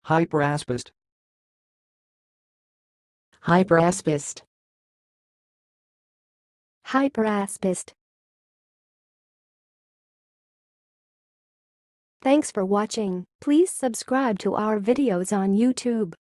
Hyperaspist. Hyperaspist. Hyperaspist. Thanks for watching. Please subscribe to our videos on YouTube.